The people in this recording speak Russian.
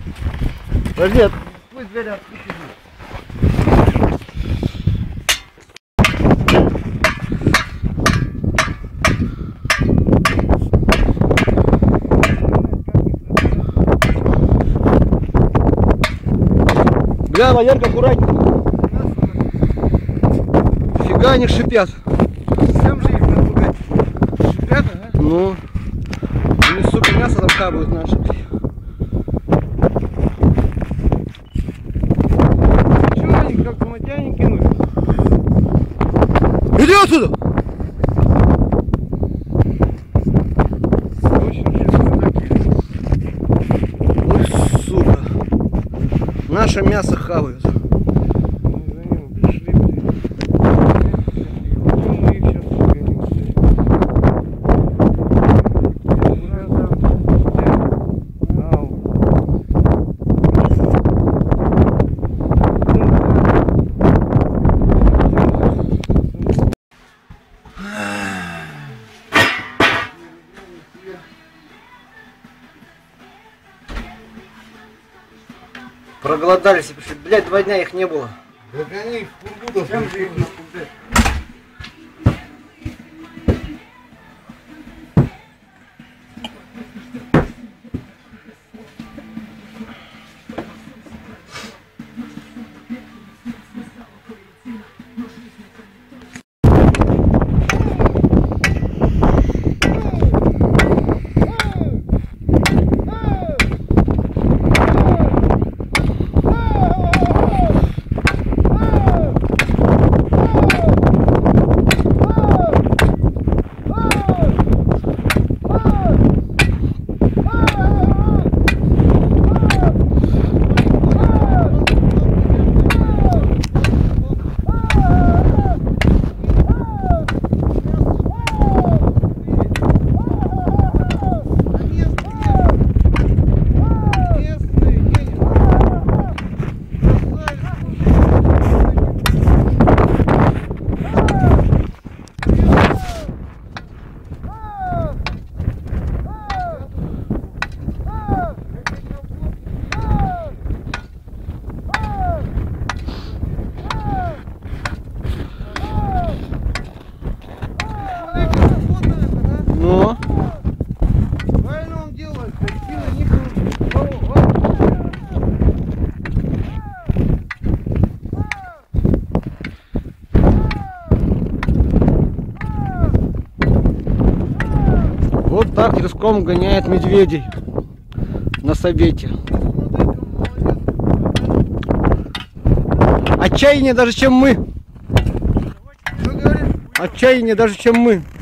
Подожди, пусть дверь открыть. Бля, Валерка, аккуратнее. Фига они шипят. Всем же их напугать. Шипят, ага? Ну, они, сука, мясо там хавают наши. Чего они как самотяне кинули? Иди отсюда! Вот сука. Наше мясо хавают. Проголодались, блядь, 2 дня их не было. Да они кургудов, чем же их напугать? Ну? Правильно он делает, сильно не Вот так Риском гоняет медведей на совете. Отчаяннее даже, чем мы. Что говоришь? Отчаяннее даже, чем мы.